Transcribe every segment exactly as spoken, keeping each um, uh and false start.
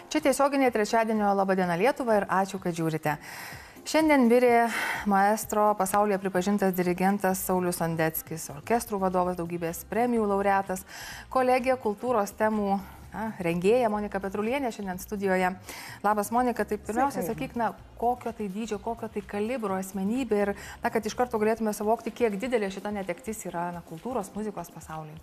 Čia tiesioginė trečiadienio Labadiena Lietuva ir ačiū, kad žiūrite. Šiandien mirė maestro pasaulyje pripažintas dirigentas Saulius Sondeckis, orkestrų vadovas, daugybės premijų laureatas, kolegė kultūros temų na, rengėja Monika Petrulienė šiandien studijoje. Labas, Monika, tai pirmiausia, sakyk, na, kokio tai dydžio, kokio tai kalibro asmenybė ir na, kad iš karto galėtume suvokti, kiek didelė šita netektis yra na, kultūros, muzikos pasaulyje.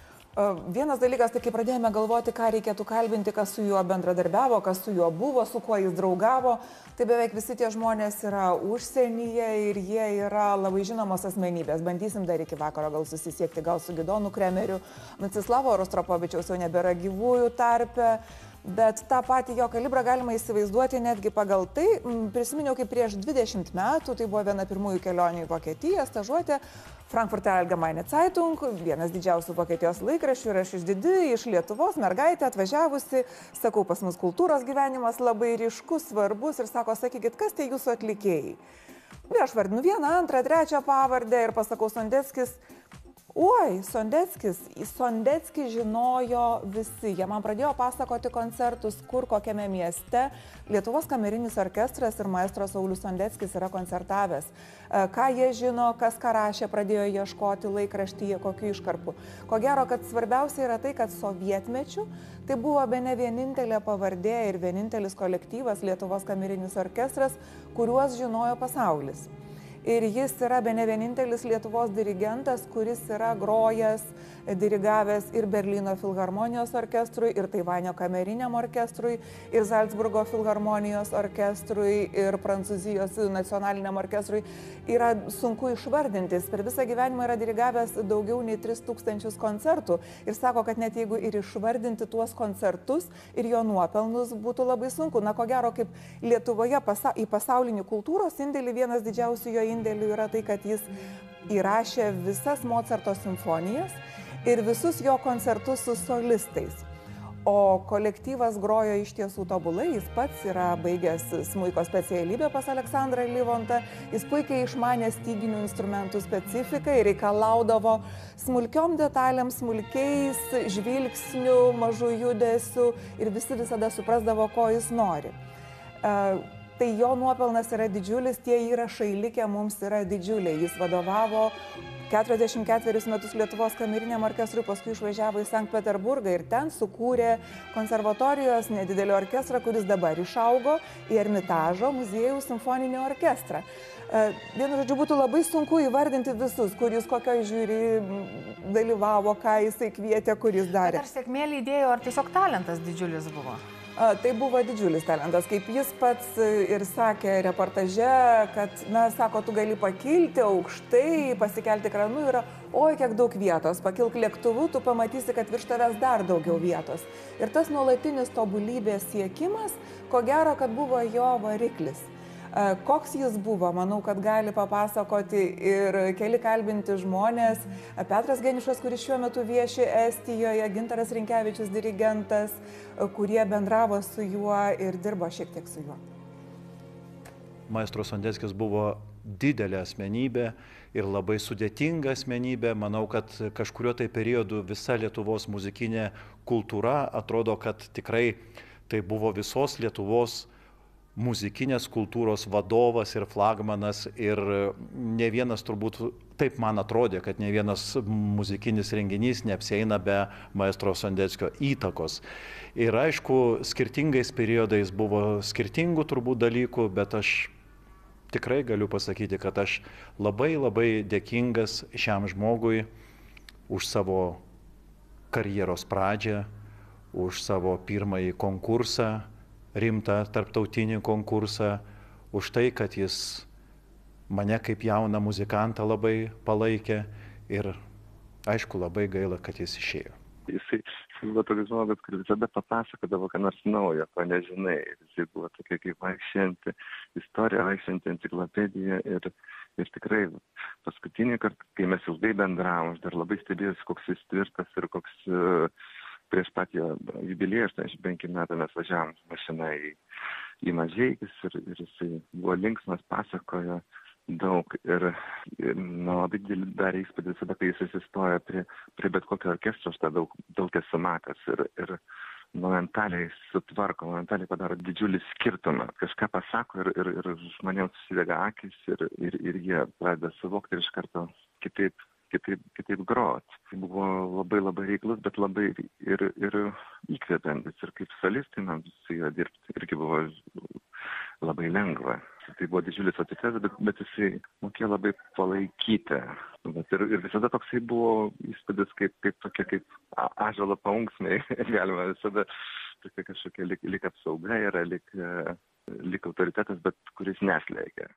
Vienas dalykas, tai kai pradėjome galvoti, ką reikėtų kalbinti, kas su juo bendradarbiavo, kas su juo buvo, su kuo jis draugavo, tai beveik visi tie žmonės yra užsienyje ir jie yra labai žinomos asmenybės. Bandysim dar iki vakaro gal susisiekti, gal su Gidonu Kremeriu, Mstislavo Rostropovičiaus jau nebėra gyvųjų tarpe. Bet tą patį jo kalibrą galima įsivaizduoti netgi pagal tai. Prisiminiau, kaip prieš dvidešimt metų, tai buvo viena pirmųjų kelionių į Vokietiją, stažuotė Frankfurter Allgemeine Zeitung, vienas didžiausių Vokietijos laikraščių, ir aš išdidi iš Lietuvos, mergaitė atvažiavusi, sakau, pas mus kultūros gyvenimas labai ryškus, svarbus ir sako, sakykit, kas tie jūsų atlikėjai? Ir aš vardinu vieną, antrą, trečią pavardę ir pasakau Sondeckis. Oi, Sondeckis, Sondeckį žinojo visi. Jie man pradėjo pasakoti koncertus, kur kokiame mieste Lietuvos kamerinis orkestras ir maestro Saulius Sondeckis yra koncertavęs. Ką jie žino, kas ką rašė, pradėjo ieškoti laikraštyje, kokių iškarpų. Ko gero, kad svarbiausia yra tai, kad sovietmečiu tai buvo bene vienintelė pavardė ir vienintelis kolektyvas Lietuvos kamerinis orkestras, kuriuos žinojo pasaulis. Ir jis yra bene vienintelis Lietuvos dirigentas, kuris yra grojęs, dirigavęs ir Berlyno filharmonijos orkestrui, ir Taivanio kameriniam orkestrui, ir Zalcburgo filharmonijos orkestrui, ir Prancūzijos nacionaliniam orkestrui. Yra sunku išvardintis. Per visą gyvenimą yra dirigavęs daugiau nei tris tūkstančius koncertų. Ir sako, kad net jeigu ir išvardinti tuos koncertus ir jo nuopelnus būtų labai sunku. Na, ko gero, kaip Lietuvoje pasa į pasaulinį kultūros indėlį vienas didžiausių jo indėlių yra tai, kad jis įrašė visas Mocarto simfonijas ir visus jo koncertus su solistais. O kolektyvas grojo iš tiesų tobulai, jis pats yra baigęs smuiko specialybę pas Aleksandrą Livontą, jis puikiai išmanė styginių instrumentų specifiką ir reikalaudavo smulkiom detalėm, smulkiais žvilgsnių, mažų judesių ir visi visada suprasdavo, ko jis nori. Uh, Tai jo nuopelnas yra didžiulis, tie įrašai likę mums yra didžiuliai. Jis vadovavo keturiasdešimt ketverius metus Lietuvos kameriniam orkestrui, paskui išvažiavo į Sankt Peterburgą ir ten sukūrė konservatorijos nedidelį orkestrą, kuris dabar išaugo į Ermitažo muziejaus simfoninį orkestrą. Vienu žodžiu, būtų labai sunku įvardinti visus, kur jis kokio žiūri dalyvavo, ką jisai kvietė, kur jis darė. Bet ar sėkmė lydėjo, ar tiesiog talentas didžiulis buvo? Tai buvo didžiulis talentas, kaip jis pats ir sakė reportaže, kad, na, sako, tu gali pakilti aukštai, pasikelti kranu, yra, oi, kiek daug vietos, pakilk lėktuvu, tu pamatysi, kad virš tavęs dar daugiau vietos. Ir tas nuolatinis tobulybės siekimas, ko gero, kad buvo jo variklis. Koks jis buvo, manau, kad gali papasakoti ir keli kalbinti žmonės. Petras Geniušas, kuris šiuo metu vieši Estijoje, Gintaras Rinkevičius dirigentas, kurie bendravo su juo ir dirbo šiek tiek su juo. Maestro Sondeckis buvo didelė asmenybė ir labai sudėtinga asmenybė. Manau, kad kažkurio tai periodu visa Lietuvos muzikinė kultūra atrodo, kad tikrai tai buvo visos Lietuvos muzikinės kultūros vadovas ir flagmanas ir ne vienas turbūt, taip man atrodė, kad ne vienas muzikinis renginys neapsieina be maestro Sondeckio įtakos. Ir aišku, skirtingais periodais buvo skirtingų turbūt dalykų, bet aš tikrai galiu pasakyti, kad aš labai labai dėkingas šiam žmogui už savo karjeros pradžią, už savo pirmąjį konkursą, rimtą tarptautinį konkursą, už tai, kad jis mane kaip jauną muzikantą labai palaikė ir aišku, labai gaila, kad jis išėjo. Jisai buvo toks žmogus, kuris visada papasakodavo, ką nors naujo, ko nežinai. Jisai buvo tokia kaip vaikščianti istorija, vaikščianti enciklopedija ir, ir tikrai paskutinį kartą, kai mes ilgai bendravom, aš dar labai stebėjausi, koks jis tvirtas ir koks uh, prieš pat jo jubiliejų aštuoniasdešimt penki metų mes važiavom mašiną į, į Mažeikis ir, ir jisai buvo linksmas, pasakojo daug ir, ir na, labai didelį darė įspūdį visada, kai jis atsistoja prie, prie bet kokio orkestro, aš tą daug, daug esu matęs ir, ir momentaliai sutvarko, momentaliai padaro didžiulį skirtumą. Kažką pasako ir, ir, ir žmonėms susidega akis ir, ir, ir jie pradeda suvokti ir iš karto kitaip, kitaip, kitaip grot. Tai buvo labai labai reiklus, bet labai ir, ir įkvepiantis. Ir kaip solistai man su juo dirbti irgi buvo labai lengva. Tai buvo didžiulis atsitęs, bet, bet jisai mokėjo labai palaikyti. Bet ir, ir visada toksai buvo įspūdis kaip, kaip tokia, kaip ąžuolo paunksmė. Galima visada tokia kažkokia lik, lik apsauga yra, lik, lik autoritetas, bet kuris neslėgia.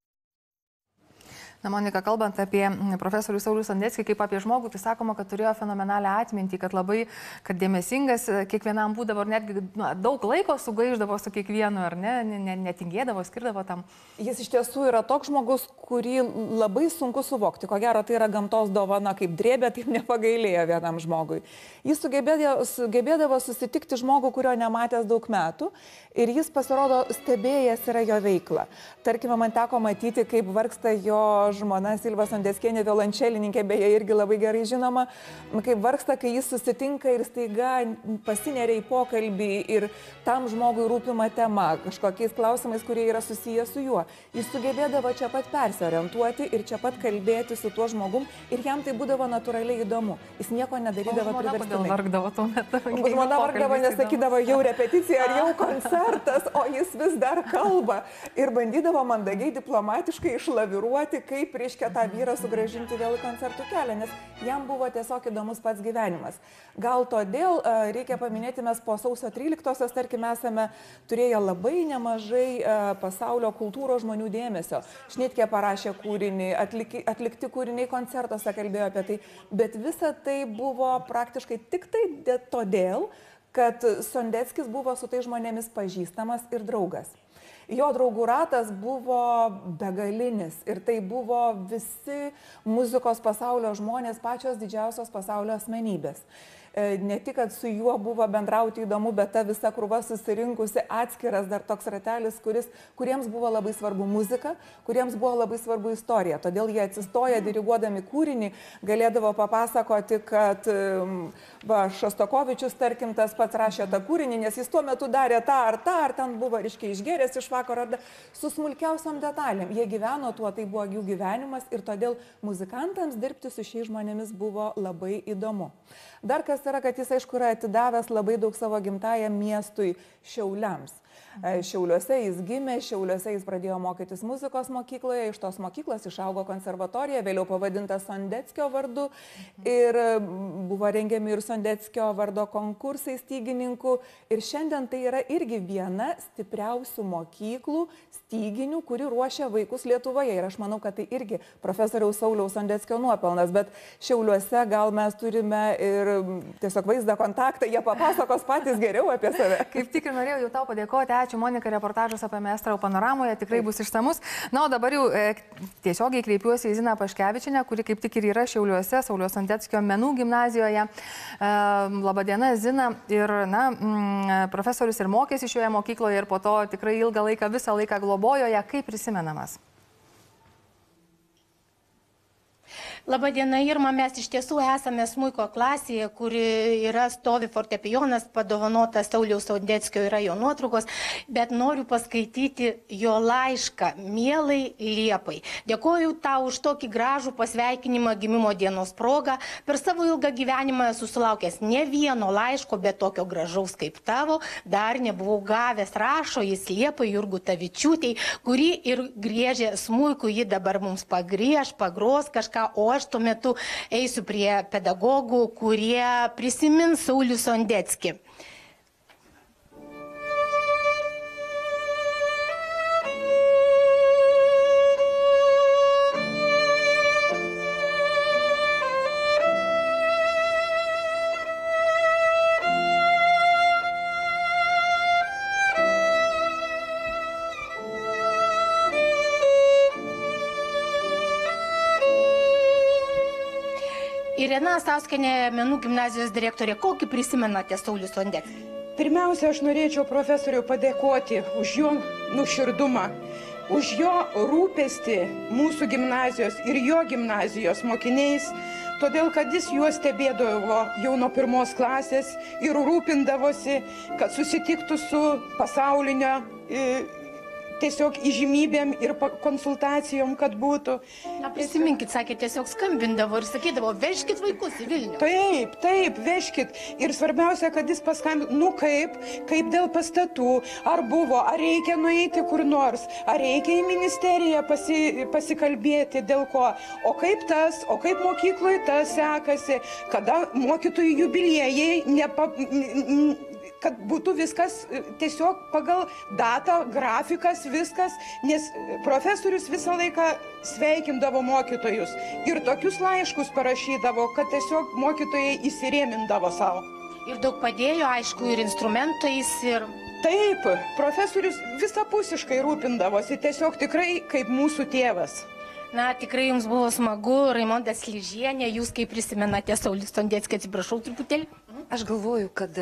Na, Monika, kalbant apie profesorių Saulių Sondeckį kaip apie žmogų, tai sakoma, kad turėjo fenomenalią atmintį, kad labai, kad dėmesingas kiekvienam būdavo ir netgi na, daug laiko sugaiždavo su kiekvienu, ar ne, netingėdavo, skirdavo tam. Jis iš tiesų yra toks žmogus, kurį labai sunku suvokti. Ko gero, tai yra gamtos dovana, kaip drėbė, taip nepagailėjo vienam žmogui. Jis sugebėdavo, sugebėdavo susitikti žmogų, kurio nematęs daug metų ir jis pasirodo stebėjęs yra jo veiklą. Tarkime, man teko matyti, kaip vargsta jo žmona Silva Sondeckienė, violončelininkė, beje, irgi labai gerai žinoma, kaip vargsta, kai jis susitinka ir staiga pasineria į pokalbį ir tam žmogui rūpima tema, kažkokiais klausimais, kurie yra susiję su juo. Jis sugebėdavo čia pat persiorientuoti ir čia pat kalbėti su tuo žmogum ir jam tai būdavo natūraliai įdomu. Jis nieko nedarydavo priverstinai. Žmona vargdavo tuo metu. Žmona vargdavo, nesakydavo jau repeticija ar jau koncertas, o jis vis dar kalba ir bandydavo mandagiai, diplomatiškai išlaviruoti, kaip reiškia tą vyrą sugrąžinti vėl į koncertų kelią, nes jam buvo tiesiog įdomus pats gyvenimas. Gal todėl reikia paminėti, mes po sausio tryliktosios, tarkim, esame turėję labai nemažai pasaulio kultūros žmonių dėmesio. Šnitkė parašė kūrinį, atlikti, atlikti kūriniai koncertuose kalbėjo apie tai, bet visa tai buvo praktiškai tik tai todėl, kad Sondeckis buvo su tai žmonėmis pažįstamas ir draugas. Jo draugų ratas buvo begalinis ir tai buvo visi muzikos pasaulio žmonės, pačios didžiausios pasaulio asmenybės. Ne tik, kad su juo buvo bendrauti įdomu, bet ta visa krūva susirinkusi atskiras dar toks ratelis, kuris, kuriems buvo labai svarbu muzika, kuriems buvo labai svarbu istorija. Todėl jie atsistoja diriguodami kūrinį, galėdavo papasakoti, kad va, Šostakovičius, tarkim, tas pats rašė tą kūrinį, nes jis tuo metu darė tą ar tą, ar ten buvo, reiškia, išgėręs iš vakaro, ar da, su smulkiausiam detalėm. Jie gyveno tuo, tai buvo jų gyvenimas ir todėl muzikantams dirbti su šiais žmonėmis buvo labai įdomu. Dar kas yra, kad jis, aišku, yra atidavęs labai daug savo gimtajam miestui Šiauliams. Šiauliuose jis gimė, Šiauliuose jis pradėjo mokytis muzikos mokykloje, iš tos mokyklos išaugo konservatorija, vėliau pavadinta Sondeckio vardu ir buvo rengiami ir Sondeckio vardo konkursai stygininkų ir šiandien tai yra irgi viena stipriausių mokyklų styginių, kuri ruošia vaikus Lietuvoje ir aš manau, kad tai irgi profesoriaus Sauliaus Sondeckio nuopelnas, bet Šiauliuose gal mes turime ir tiesiog vaizdą kontaktą, jie papasakos patys geriau apie save. Kaip tik ir norėjau jau tau padėkoti. Ačiū, Monika, reportažas apie Maestro panoramoje tikrai bus išsamus. Na, o dabar jau e, tiesiogiai kreipiuosi į Ziną Paškevičienę, kuri kaip tik ir yra Šiauliuose, Sauliaus Sondeckio menų gimnazijoje. E, Labadiena, Zina. Ir, na, m, profesorius ir mokėsi šioje mokykloje ir po to tikrai ilgą laiką, visą laiką globojoje. Kaip prisimenamas? Labadiena, Irma, mes iš tiesų esame smuiko klasėje, kuri yra stovi fortepijonas, padovanotas Sauliaus Sondeckio, yra jo nuotraukos, bet noriu paskaityti jo laišką mielai Liepai. Dėkoju tau už tokį gražų pasveikinimą gimimo dienos progą. Per savo ilgą gyvenimą esu sulaukęs ne vieno laiško, bet tokio gražaus kaip tavo dar nebuvau gavęs, rašo jis Liepai Jurgutavičiūtei, kuri ir griežė smuiku, ji dabar mums pagriež, pagros kažką, o aš tuo metu eisiu prie pedagogų, kurie prisimins Saulių Sondeckį. Irena Sauskienė, menų gimnazijos direktorė, kokį prisimenate Saulių Sondeckį? Pirmiausia, aš norėčiau profesoriui padėkoti už jo nuoširdumą, už jo rūpestį mūsų gimnazijos ir jo gimnazijos mokiniais. todėl kad jis juos stebėdavo jau nuo pirmos klasės ir rūpindavosi, kad susitiktų su pasaulinio tiesiog įžymybėm ir konsultacijom, kad būtų. Na, prisiminkit, sakė, tiesiog skambindavo ir sakydavo, vežkit vaikus į Vilnių. Taip, taip, vežkit. Ir svarbiausia, kad jis paskambino, nu kaip, kaip dėl pastatų, ar buvo, ar reikia nueiti kur nors, ar reikia į ministeriją pasi, pasikalbėti, dėl ko, o kaip tas, o kaip mokykloje tas sekasi, kada mokytojų jubiliejai nepa... kad būtų viskas tiesiog pagal datą, grafikas, viskas, nes profesorius visą laiką sveikindavo mokytojus ir tokius laiškus parašydavo, kad tiesiog mokytojai įsirėmindavo savo. Ir daug padėjo, aišku, ir instrumentais, ir... Taip, profesorius visapusiškai rūpindavosi, tiesiog tikrai kaip mūsų tėvas. Na, tikrai jums buvo smagu, Raimonda Sližienė, jūs kaip prisimenate Saulių Sondeckį, atsiprašau truputėlį? Aš galvoju, kad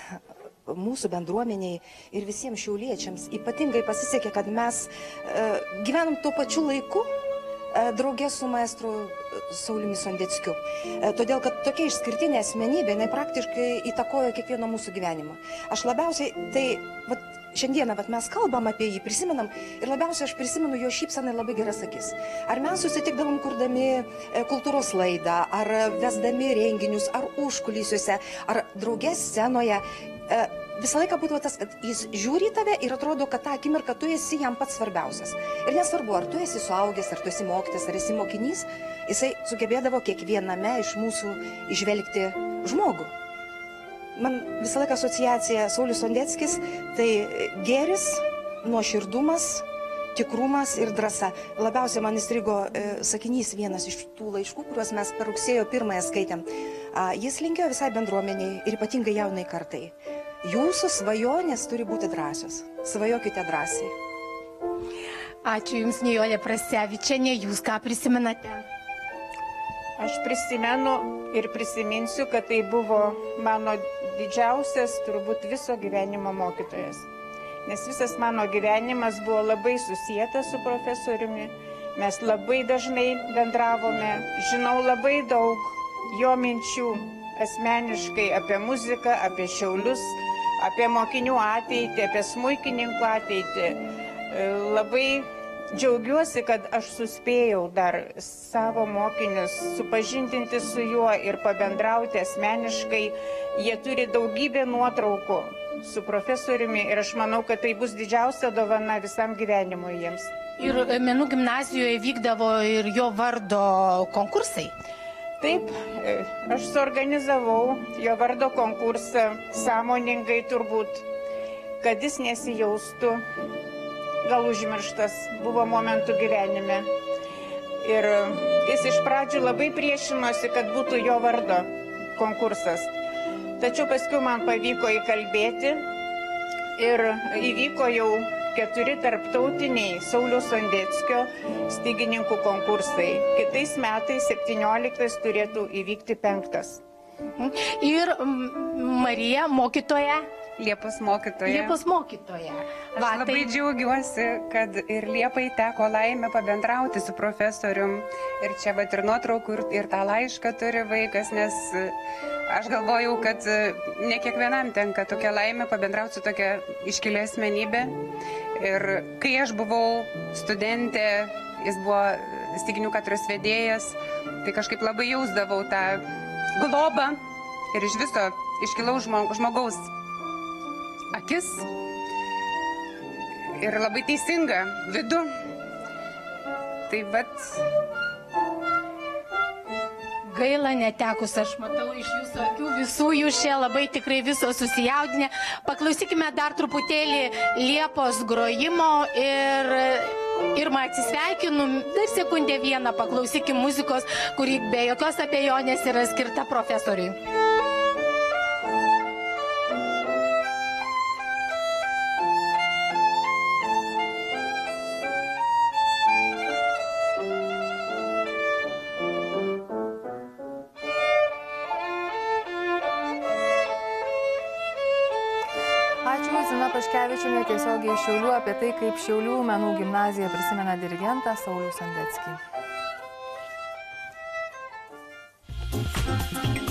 mūsų bendruomeniai ir visiems šiauliečiams ypatingai pasisekė, kad mes e, gyvenom tuo pačiu laiku e, draugė su maestru Sauliumi Sondeckiu. E, todėl, kad tokia išskirtinė asmenybė, jinai praktiškai įtakojo kiekvieno mūsų gyvenimą. Aš labiausiai, tai vat, šiandieną vat, mes kalbam apie jį, prisimenam ir labiausiai aš prisimenu jo šypseną ir labai geras akis. Ar mes susitikdavom kurdami e, kultūros laidą, ar vesdami renginius, ar užkulisiuose, ar draugė scenoje. Visą laiką būdavo tas, kad jis žiūri į tave ir atrodo, kad tą akimirką tu esi jam pats svarbiausias. Ir nesvarbu, ar tu esi suaugęs, ar tu esi mokytas, ar esi mokinys, jisai sugebėdavo kiekviename iš mūsų įžvelgti žmogų. Man visą laiką asociacija Saulius Sondeckis tai gėris, nuoširdumas, tikrumas ir drąsa. Labiausiai man įstrigo e, sakinys vienas iš tų laiškų, kuriuos mes per rugsėjo pirmąją skaitėm. A, jis linkėjo visai bendruomeniai ir ypatingai jaunai kartai. Jūsų svajonės turi būti drąsios. Svajokite drąsiai. Ačiū Jums, Nijolė Prasevičienė. Jūs ką prisimenate? Aš prisimenu ir prisiminsiu, kad tai buvo mano didžiausias, turbūt viso gyvenimo mokytojas. Nes visas mano gyvenimas buvo labai susietas su profesoriumi. Mes labai dažnai bendravome, žinau labai daug jo minčių asmeniškai apie muziką, apie Šiaulius, apie mokinių ateitį, apie smuikininkų ateitį. Labai džiaugiuosi, kad aš suspėjau dar savo mokinius supažindinti su juo ir pabendrauti asmeniškai. Jie turi daugybę nuotraukų su profesoriumi ir aš manau, kad tai bus didžiausia dovana visam gyvenimui jiems. Ir menų gimnazijoje vykdavo ir jo vardo konkursai. Taip, aš suorganizavau jo vardo konkursą sąmoningai turbūt, kad jis nesijaustų gal užmirštas, buvo momentų gyvenime. Ir jis iš pradžių labai priešinosi, kad būtų jo vardo konkursas. Tačiau paskui man pavyko įkalbėti ir įvyko jau keturi tarptautiniai Sauliaus Sondeckio stygininkų konkursai. Kitais metais, septynioliktais, turėtų įvykti penktas. Ir Marija, mokytoja? Liepos mokytoja. Liepos mokytoja. Aš Va, labai tai... džiaugiuosi, kad ir Liepai teko laimę pabendrauti su profesorium. Ir čia vat ir nuotraukų, ir, ir tą laišką turi vaikas, nes aš galvojau, kad ne kiekvienam tenka tokia laimė pabendrauti su tokia iškilia asmenybė. Ir kai aš buvau studentė, jis buvo styginių katedros vedėjas, tai kažkaip labai jausdavau tą globą ir iš viso iškilaus žmogaus akis ir labai teisinga vidų. Tai vat. Gaila netekus, aš matau iš jūsų akių visų, jūs čia labai tikrai visos susijaudinę. Paklausykime dar truputėlį Liepos grojimo ir Irma atsisveikinu, dar sekundę vieną paklausykim muzikos, kuri be jokios abejonės yra skirta profesoriui. Paškevičienė tiesiogiai iš Šiaulių apie tai, kaip Šiaulių menų gimnazija prisimena dirigentą Saulių Sondeckį. dienos.